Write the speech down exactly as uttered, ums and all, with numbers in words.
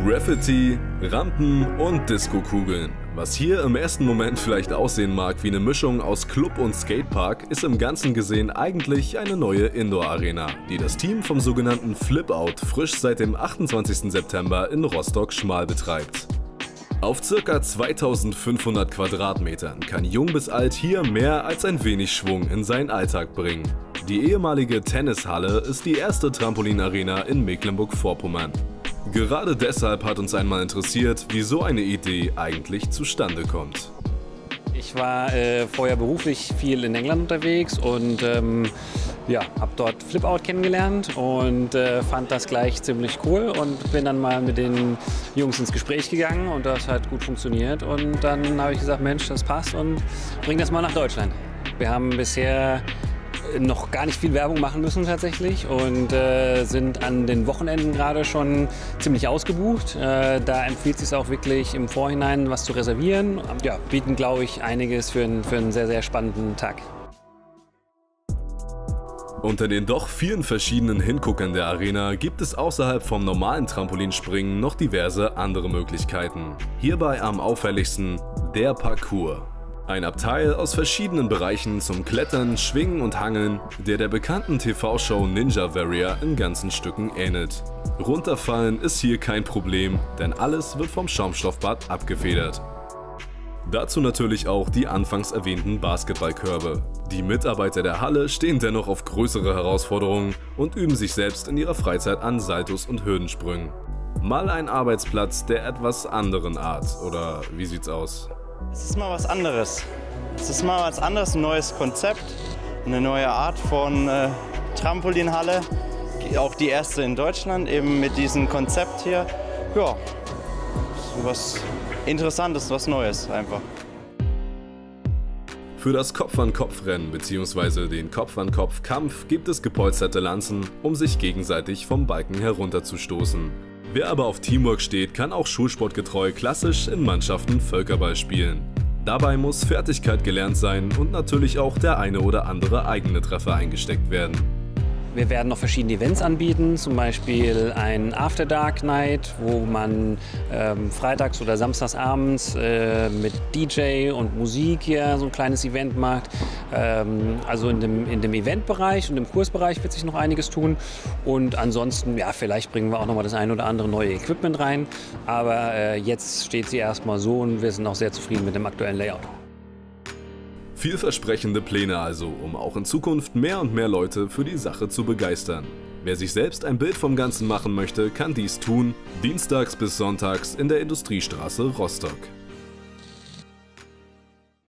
Graffiti, Rampen und Disco-Kugeln. Was hier im ersten Moment vielleicht aussehen mag wie eine Mischung aus Club und Skatepark, ist im Ganzen gesehen eigentlich eine neue Indoor-Arena, die das Team vom sogenannten Flip-Out frisch seit dem achtundzwanzigsten September in Rostock-Schmal betreibt. Auf ca. zweitausendfünfhundert Quadratmetern kann jung bis alt hier mehr als ein wenig Schwung in seinen Alltag bringen. Die ehemalige Tennishalle ist die erste Trampolinarena in Mecklenburg-Vorpommern. Gerade deshalb hat uns einmal interessiert, wie so eine Idee eigentlich zustande kommt. Ich war äh, vorher beruflich viel in England unterwegs und ähm, ja, habe dort Flip-Out kennengelernt und äh, fand das gleich ziemlich cool und bin dann mal mit den Jungs ins Gespräch gegangen und das hat gut funktioniert und dann habe ich gesagt, Mensch, das passt und bring das mal nach Deutschland. Wir haben bisher noch gar nicht viel Werbung machen müssen tatsächlich und äh, sind an den Wochenenden gerade schon ziemlich ausgebucht. Äh, da empfiehlt es sich auch wirklich im Vorhinein was zu reservieren. Ja, bieten, glaube ich, einiges für, ein, für einen sehr, sehr spannenden Tag. Unter den doch vielen verschiedenen Hinguckern der Arena gibt es außerhalb vom normalen Trampolinspringen noch diverse andere Möglichkeiten. Hierbei am auffälligsten der Parcours. Ein Abteil aus verschiedenen Bereichen zum Klettern, Schwingen und Hangeln, der der bekannten T V-Show Ninja Warrior in ganzen Stücken ähnelt. Runterfallen ist hier kein Problem, denn alles wird vom Schaumstoffbad abgefedert. Dazu natürlich auch die anfangs erwähnten Basketballkörbe. Die Mitarbeiter der Halle stehen dennoch auf größere Herausforderungen und üben sich selbst in ihrer Freizeit an Saltos und Hürdensprüngen. Mal ein Arbeitsplatz der etwas anderen Art, oder wie sieht's aus? Es ist mal was anderes. Es ist mal was anderes, ein neues Konzept, eine neue Art von äh, Trampolinhalle. Auch die erste in Deutschland, eben mit diesem Konzept hier. Ja, so was Interessantes, was Neues einfach. Für das Kopf-an-Kopf-Rennen bzw. den Kopf-an-Kopf-Kampf gibt es gepolsterte Lanzen, um sich gegenseitig vom Balken herunterzustoßen. Wer aber auf Teamwork steht, kann auch schulsportgetreu klassisch in Mannschaften Völkerball spielen. Dabei muss Fertigkeit gelernt sein und natürlich auch der eine oder andere eigene Treffer eingesteckt werden. Wir werden noch verschiedene Events anbieten, zum Beispiel ein After Dark Night, wo man ähm, freitags oder samstags abends äh, mit D J und Musik hier so ein kleines Event macht. Ähm, also in dem, in dem Eventbereich und im Kursbereich wird sich noch einiges tun. Und ansonsten, ja, vielleicht bringen wir auch noch mal das ein oder andere neue Equipment rein. Aber äh, jetzt steht sie erstmal so und wir sind auch sehr zufrieden mit dem aktuellen Layout. Vielversprechende Pläne also, um auch in Zukunft mehr und mehr Leute für die Sache zu begeistern. Wer sich selbst ein Bild vom Ganzen machen möchte, kann dies tun, dienstags bis sonntags in der Industriestraße Rostock.